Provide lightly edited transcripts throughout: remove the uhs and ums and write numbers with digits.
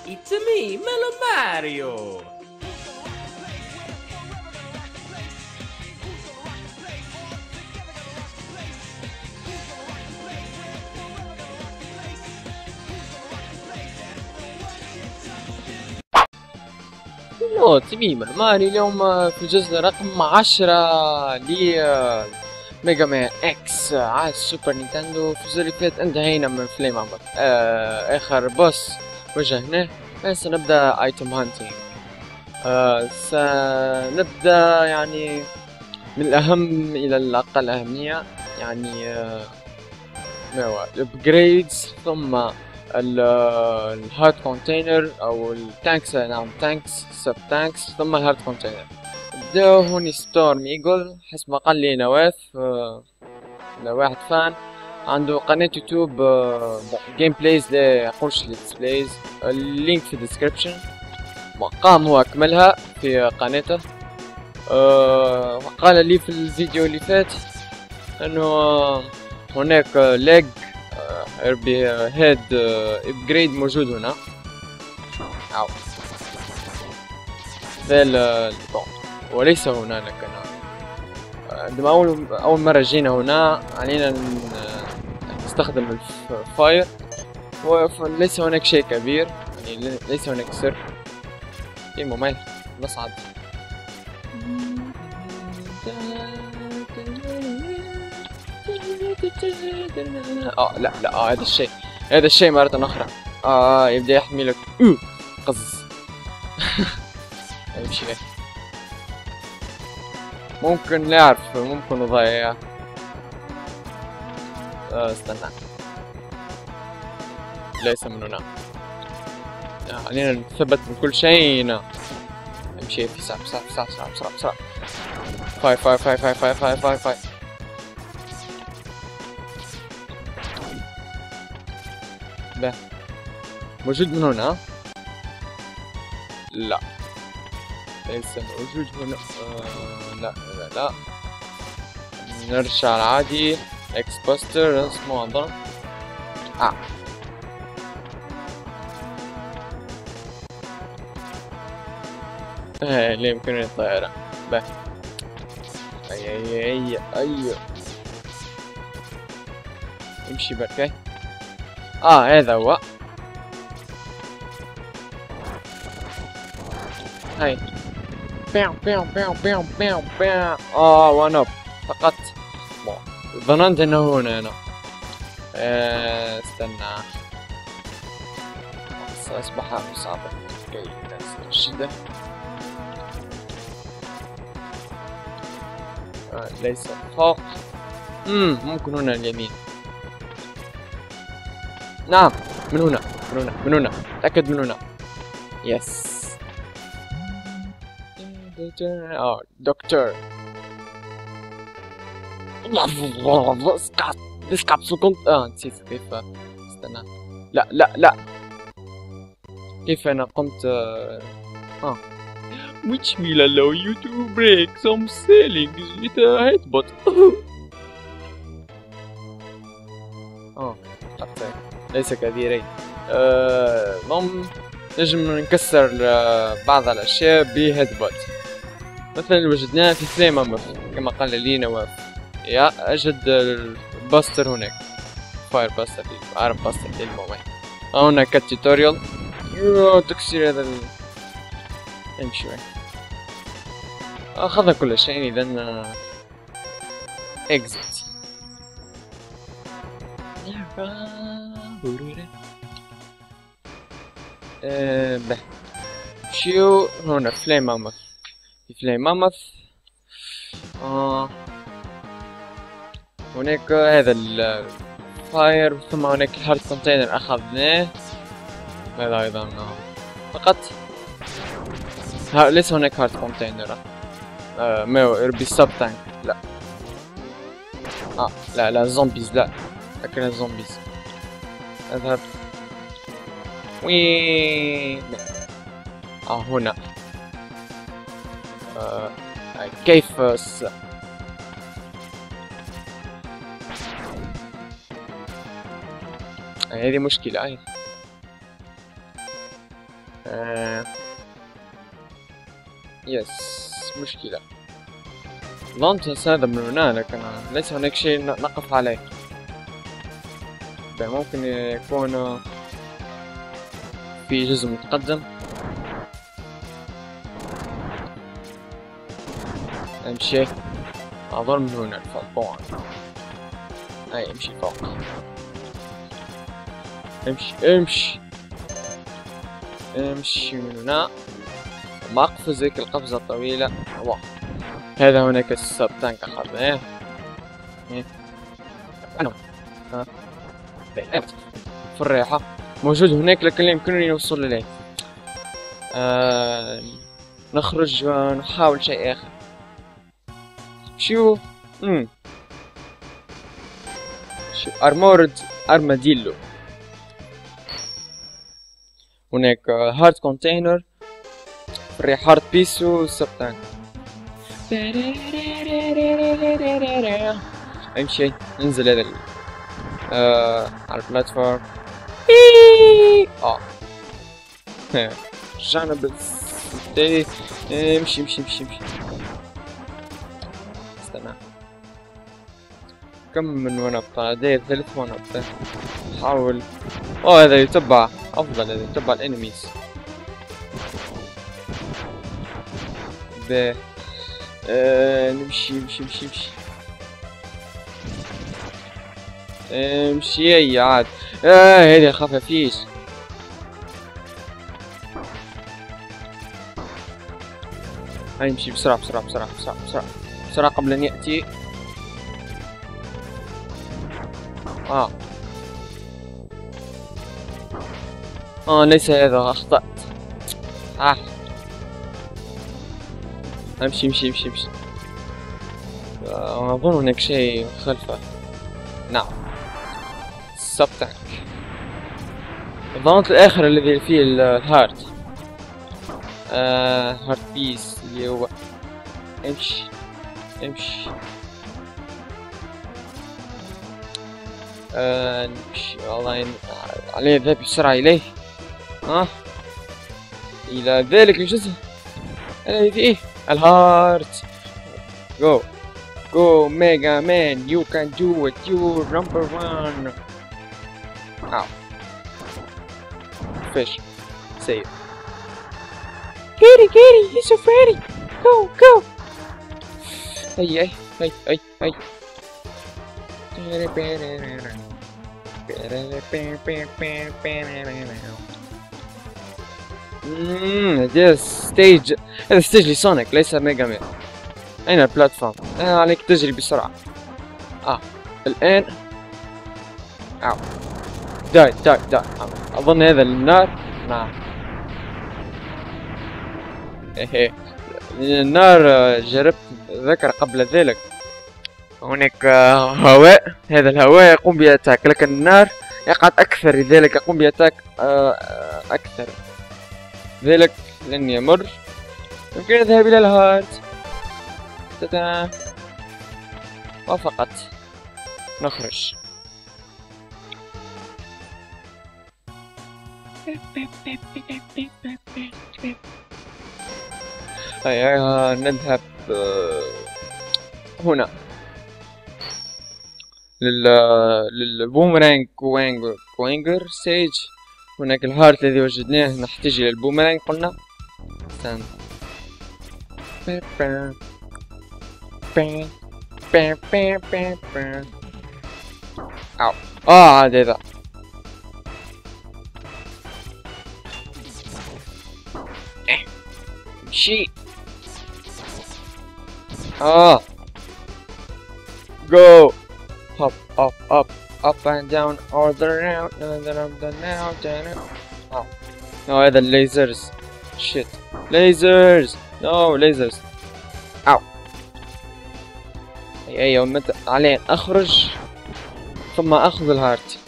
It's me, Mellow Mario! يو تميم الماني اليوم في الجزء رقم 10 ل ميجا مان اكس على السوبر نينتندو. في الجزء اللي فات انتهينا من فليم امبر اخر بوس واجهناه. سنبدا ايتم هانتينج. سنبدا يعني من الاهم الى الاقل اهميه، يعني ما هو الابجريدز، ثم الهارد كونتينر او التانكس، نعم تانكس سب تانكس، ثم الهارد كونتينر. بداو هوني ستورم ايجل حسب ما قال لي نواف، واحد فان عنده قناة يوتيوب جيم بلايز، لا يقولش ليتس بلايز، اللينك في الديسكريبشن. قام هو اكملها في قناته. وقال لي في الفيديو اللي فات انه هناك لاج اربي هيد ابجريد موجود هنا. او وليس هنا لكن عندما اول مرة جينا هنا علينا نستخدم الفاير، وليس هناك شيء كبير، يعني ليس هناك سر. ايه ممل نصعد. لا لا، هذا الشيء مرة أخرى يبدأ يحملك قز. يمشي ممكن لا أعرف، ممكن أضيع. استنى، ليس من هنا. علينا نثبت من كل شيء هنا. امشي في سرعة بسرعة بسرعة بسرعة بسرعة بسرعة. فاي به موجود من هنا. لا ليس موجود هنا. لا لا لا، نرجع العادي. اكس باستر اسمه اظن. لا يمكنني الطائرة. به اي امشي بركي. هذا هو. هاي بيو بيو بيو بيو بيو بيو. وان اب فقط. ظننت انه هنا انا. استنى، سأصبح مصابا جدا. ليس فوق. ممكن هنا اليمين. نعم من هنا من هنا من هنا، تأكد من هنا. يس. دكتور كنت نسيت كيف. استنى، لا لا لا، كيف انا قمت. which will allow you to break some ceilings with a headbutt. ليس كبيرين. نجم نكسر بعض الاشياء بهيدبوت، مثلا وجدناه في فليم كما قال لي نواف. يا اجد الباستر هناك، فاير باستر، عارف باستر للمومي. هناك التوتوريال. تكسير هذا امشي. اخذ كل شيء، اذا اكزيت. به شيو هنا فليم ماموث. في فليم ماموث هناك هذا الفاير، ثم هناك الهارد كونتينر اخذناه. هذا ايضا فقط. ليس هناك هارد كونتينر. ما هو يربي سب تانك. لا لا لا، زومبيز لا، لكن زومبيز. اذهب. وي هنا. كيف هذه مشكلة. يس مشكلة. ظننت هذا من هنا لكن ليس هناك شيء نقف عليه. ممكن يكون في جزء متقدم. امشي. اظن من هنا الفوق. اي امشي فوق. امشي من هنا. ما اقفز هيك القفزة الطويلة. واو. هذا هناك السب تانك اخذناه. في الريحة موجود هناك لكن لا يمكنني الوصول اليه. نخرج ونحاول شيء اخر. شو ارمورد ارماديلو. هناك هارد كونتينر في الريحة هارد بيسو سبتان. امشي ننزل هذا على البلاتفورم. رجعنا بس. امشي استنى. كم من ونبتة؟ هذه 3 ونبتة. حاول. هذا يتبع افضل. هذا يتبع الانميز. نمشي امشي يا عاد. هذه خفافيش. هاي امشي بسرعة قبل ان يأتي. ليس هذا. اخطأت. امشي. اظن هناك شيء خلفه. نعم سب تانك. ظننت الاخر الذي فيه الهارد. هارد بيس اللي هو. امشي نمشي. والله عليه الذهاب بسرعة اليه. الى ذلك الجزء الذي فيه الهارد. Go Mega Man, you can do it, you're number 1. Fish, save. Kitty, he's so pretty. Go. Hey. هذا ستيج. هذا ستيج لسونيك ليس ميجا مان. أين البلاتفورم؟ عليك تجري بسرعة. الآن. داي. أظن هذا النار. نعم. النار جربت ذكر قبل ذلك. هناك هواء. هذا الهواء يقوم بأتاك لكن النار يقعد أكثر لذلك يقوم بأتاك أكثر. ذلك لن يمر. يمكن الذهاب إلى الهارد. وفقط نخرج. هيا نذهب هنا للبومرانج كوينجر ستيج. هناك الهارت الذي وجدناه نحتاج الى البومرانج قلنا. عاد هذا. مشي. go up and down all around now. هذا الليزرز. shit lasers. no lasers. ايوه متى عليه اخرج ثم اخذ الهارت.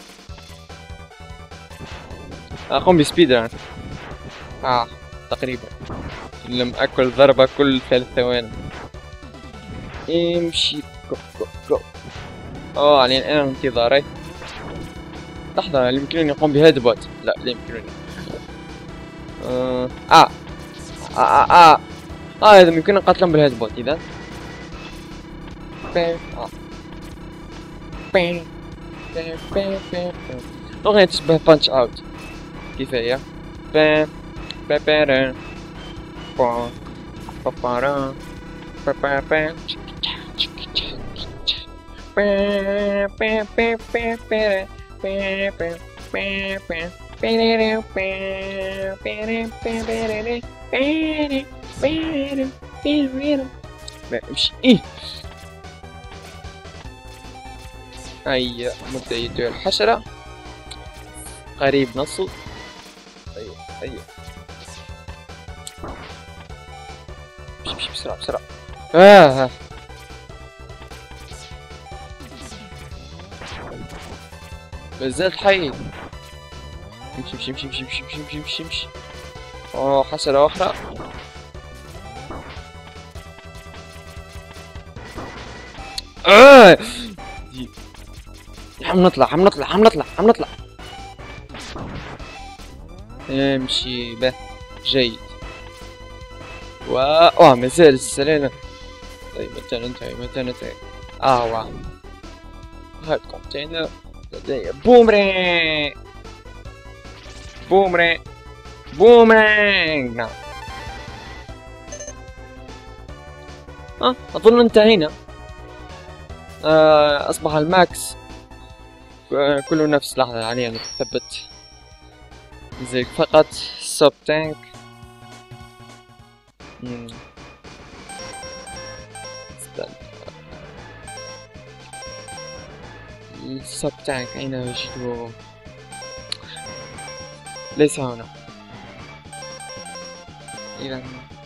اقوم بسبيد ران. تقريبا لم اكل ضربة كل 3 ثواني. امشي جو. علي الان انتظاري. لحظة هل يمكنني اقوم بهيد بوت؟ لا يمكنني. هذا يمكن نقتلهم بالهيد بوت اذا. الاغنية تشبه بانش اوت. كيف هي؟ امشي ايه. هيا منتهية الحشرة قريب نصل. هيا امشي بسرعة بسرعة. مازال حي. امشي امشي امشي امشي امشي امشي امشي امشي. اوه حشرة أخرى. عم نطلع. امشي به جيد. مازال السلالة. طيب متى ننتهي. واه هاد كونتينر لدي بومرانج. نعم. اظن انتهينا. اصبح الماكس كله نفس. لحظة يعني نثبت زي فقط سب تانك. السب تانك أين وجده؟ ليس هنا. إذا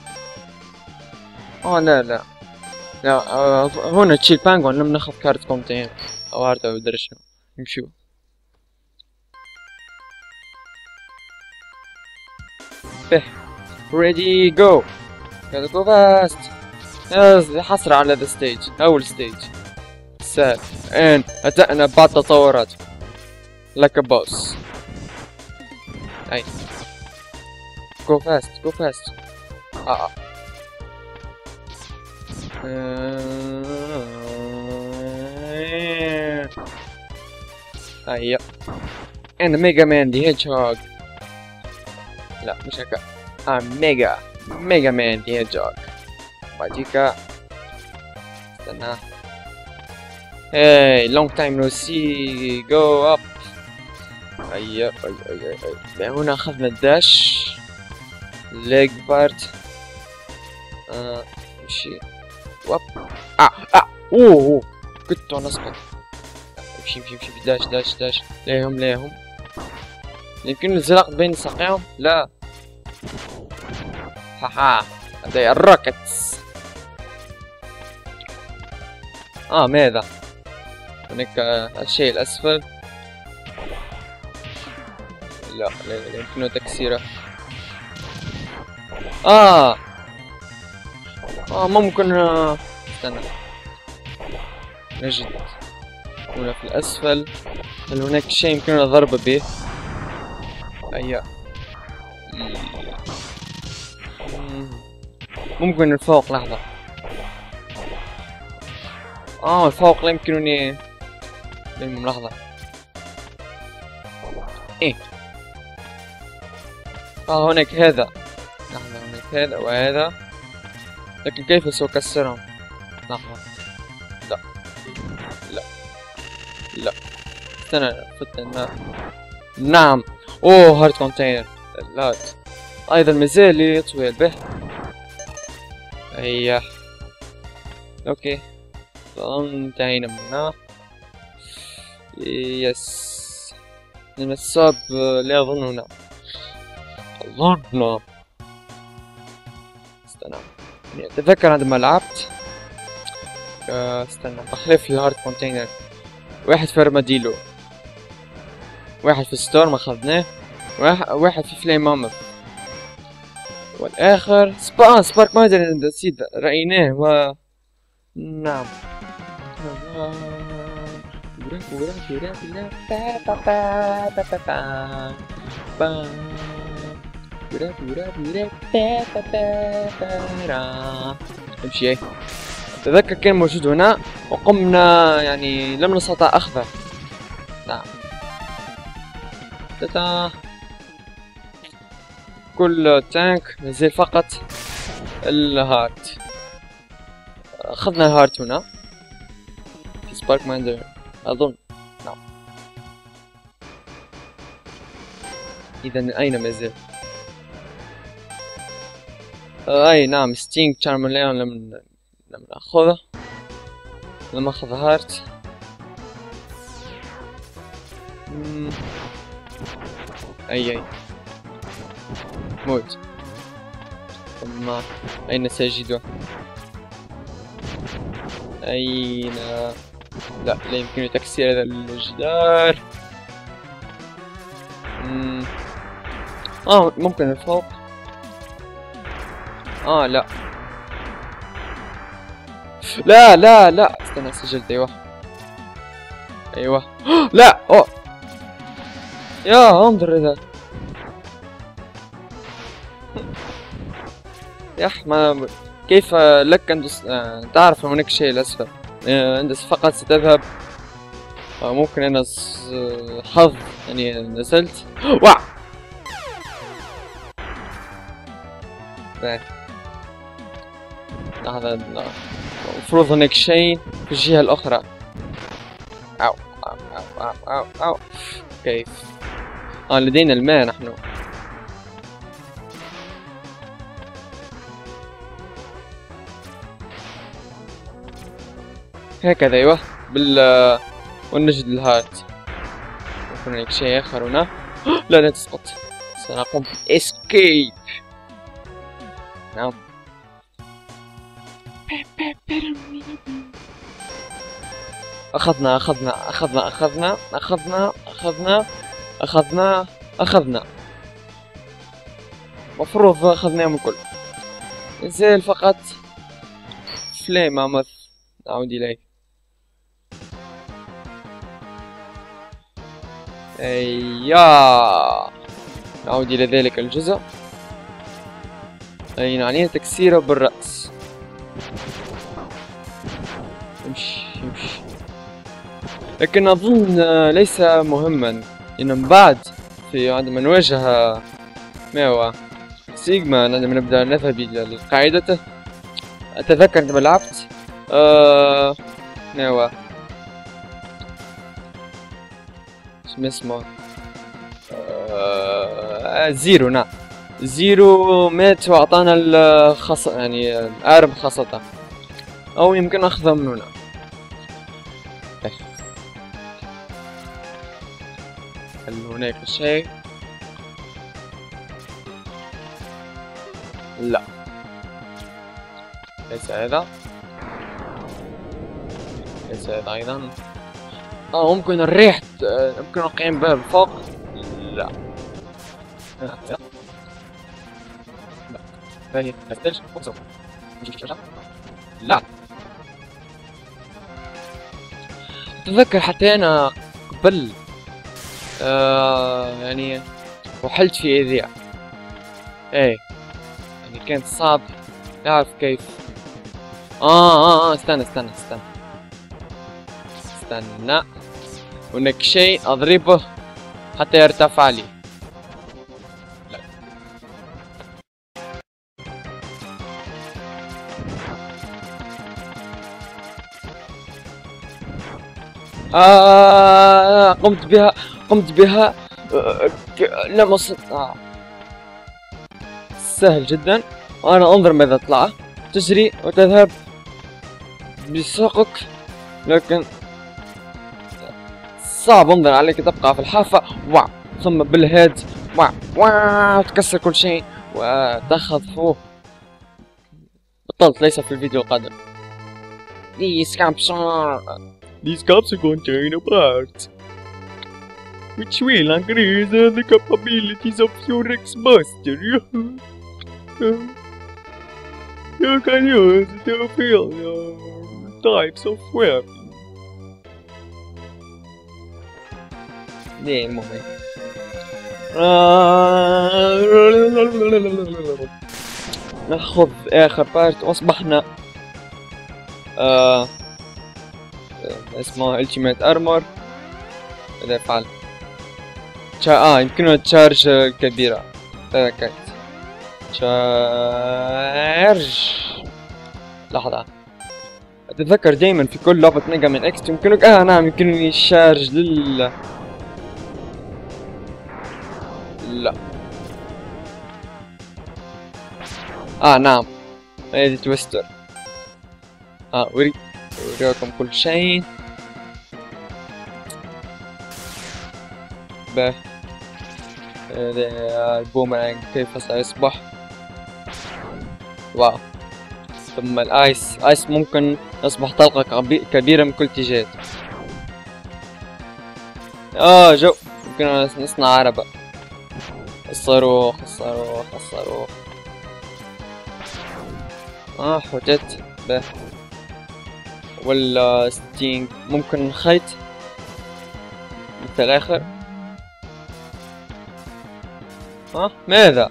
لا هنا تشيل بانجون. لم ناخذ كارت كونتين أو هارت أو مدري شنو. نمشيو. ready go. gotta go fast. حصر على ذا ستيج. أول ستيج سهل. أتأنا بعض تطورات like a boss. أي go fast. أيوة. and Mega Man the Hedgehog. لا مش هكا. Mega Man the Hedgehog. بعديكا استنى. Hey, long time no see. Go up. أي هنا أخذنا الداش leg part. مشي واب. اوه كنت نسقط. امشي داش ليهم. يمكن الزرق بين ساقيهم. لا هذا الروكتس. ماذا هناك الشيء الأسفل. لا يمكن تكسيره. ممكن استنى نجد هنا في الأسفل. هل هناك شيء يمكننا الضرب به؟ ممكن الفوق. لحظة. الفوق لا يمكنني. لحظة. هناك هذا. لحظة. هناك هذا وهذا، لكن كيف سأكسرهم؟ لحظة. لا استنى. فتنا. نعم. هارد كونتينر. لا ايضا مازال لي طويل به. اوكي انتهينا منها. يس من الصاب. لا اظن هنا. استنى اتذكر عندما لعبت. استنى بخلف الهارد كونتينر. واحد في ارماديلو، واحد في ستورم اخذناه، واحد في فليم ماما، والاخر سبارك مايدر نسيت رأيناه. نعم. امشي. أتذكر كان موجود هنا وقمنا يعني لم نستطع أخذه. نعم. تتا. كل تانك نزل فقط الهارت. أخذنا الهارت هنا في سبارك ماندر أظن. نعم. إذا أين ما زال؟ أي نعم ستينج تشارمليون لم نأخذه. لم أخذ هارت. أي موت. ثم أين ساجده؟ أين؟ لا يمكن تكسير هذا الجدار. ممكن الفوق. لا لا لا لا استنى سجلت. ايوه لا يا انظر اذا يا ما كيف لك ان تعرف هناك شيء الاسفل. انت فقط ستذهب. ممكن انا حظ يعني نزلت. وع هذا المفروض هناك شيء في الجهة الأخرى. أو أو أو أو أو, أو. كيف؟ لدينا الماء نحن. هكذا أيوه ونجد الهارت. هناك شيء آخر هنا. لا تسقط. سنقوم بإسكيب. نعم. أخذنا مفروض أخذناهم الكل. نزال فقط فليم أمث. نعود إليه. نعود إلى ذلك الجزء. أي يعني تكسيره بالرأس. امشي. لكن أظن ليس مهما لأن من بعد عندما نواجه ما هو سيجما عندما نبدأ نذهب إلى قاعدته. أتذكر عندما لعبت ما هو اسمه زيرو. نعم زيرو مات وأعطانا يعني الأرم خاصة أو يمكن أخذها من هنا. هل هناك شيء؟ لا ليس هذا. أيضا ممكن الريح يمكن القيام بها بالفوق. لا فهي تحتاج فوق. لا أتذكر حتى أنا قبل يعني وحلت في إيذيا. يعني كانت صعب. أعرف كيف. استنى هناك شيء أضربه حتى يرتفع لي. قمت بها. لم أصل. سهل جدا. وأنا أنظر ماذا طلع. تجري وتذهب بساقك لكن صعب. انظر عليك تبقى في الحافة. ثم بالهيد تكسر كل شيء وتاخذ فوق. بطلت. ليس في الفيديو القادم. These caps contain a part which will increase the capabilities of your X-Buster. You can use it to fill your types of weapons. المهم ناخذ اخر بارت واصبحنا اسمه التيميت ارمور. ماذا يفعل؟ يمكننا تشارج كبيرة. تذكرت تشارج. لحظة، اتذكر دايما في كل لعبة ميجا من اكس يمكنك نعم يمكنني الشارج لا نعم هذه تويستر. أريكم كل شيء. به هذا البومرانج كيف سيصبح. واو. ثم الايس ممكن يصبح طلقة كبيرة من كل اتجاه. جو يمكننا نصنع عربة. الصاروخ حوتت به. ولا ستينج ممكن خيط مثل الاخر. ماذا؟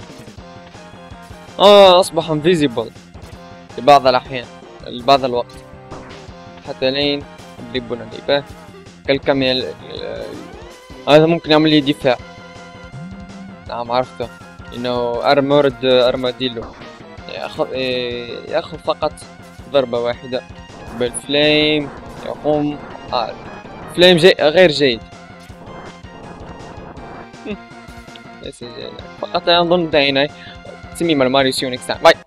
اصبح انفيزيبل لبعض الاحيان، لبعض الوقت، حتى لين يضربون به كالكاميرا. هذا ممكن يعمل لي دفاع. نعم عرفته، انه ارماديلو ياخذ فقط ضربة واحدة بالفليم يقوم. فليم غير جيد. ليس جيد فقط. اظن دعينا سمي ماريو سيو نيكست تايم. باي.